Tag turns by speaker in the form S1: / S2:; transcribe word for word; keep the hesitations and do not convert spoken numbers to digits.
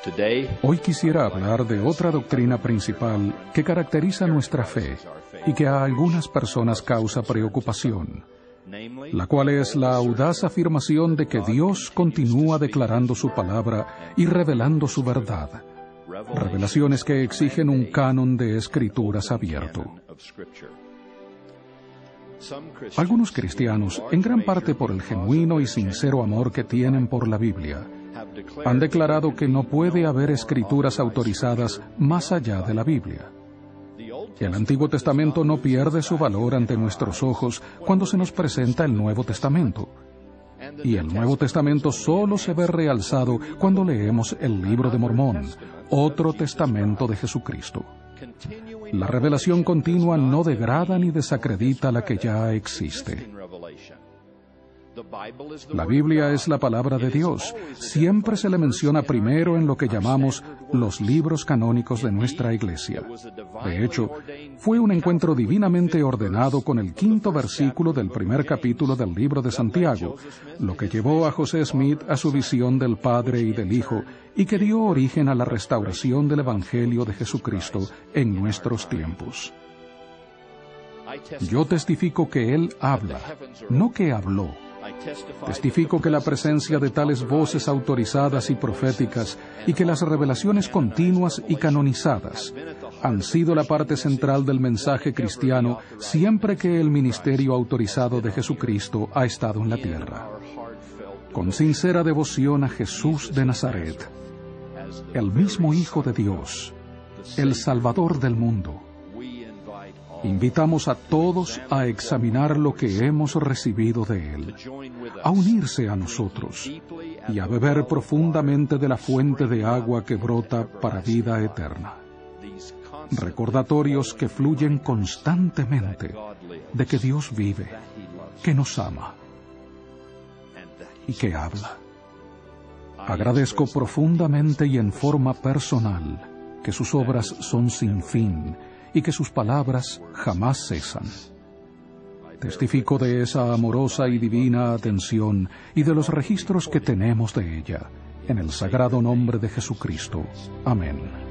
S1: Hoy quisiera hablar de otra doctrina principal que caracteriza nuestra fe y que a algunas personas causa preocupación, la cual es la audaz afirmación de que Dios continúa declarando su palabra y revelando su verdad, revelaciones que exigen un canon de escrituras abierto. Algunos cristianos, en gran parte por el genuino y sincero amor que tienen por la Biblia, han declarado que no puede haber escrituras autorizadas más allá de la Biblia. El Antiguo Testamento no pierde su valor ante nuestros ojos cuando se nos presenta el Nuevo Testamento. Y el Nuevo Testamento solo se ve realzado cuando leemos el Libro de Mormón, otro testamento de Jesucristo. La revelación continua no degrada ni desacredita la que ya existe. La Biblia es la palabra de Dios. Siempre se le menciona primero en lo que llamamos los libros canónicos de nuestra Iglesia. De hecho, fue un encuentro divinamente ordenado con el quinto versículo del primer capítulo del libro de Santiago, lo que llevó a José Smith a su visión del Padre y del Hijo, y que dio origen a la restauración del Evangelio de Jesucristo en nuestros tiempos. Yo testifico que Él habla, no que habló. Testifico que la presencia de tales voces autorizadas y proféticas y que las revelaciones continuas y canonizadas han sido la parte central del mensaje cristiano siempre que el ministerio autorizado de Jesucristo ha estado en la tierra. Con sincera devoción a Jesús de Nazaret, el mismo Hijo de Dios, el Salvador del mundo, invitamos a todos a examinar lo que hemos recibido de Él, a unirse a nosotros y a beber profundamente de la fuente de agua que brota para vida eterna. Recordatorios que fluyen constantemente de que Dios vive, que nos ama y que habla. Agradezco profundamente y en forma personal que sus obras son sin fin y que sus palabras jamás cesan. Testifico de esa amorosa y divina atención y de los registros que tenemos de ella, en el sagrado nombre de Jesucristo. Amén.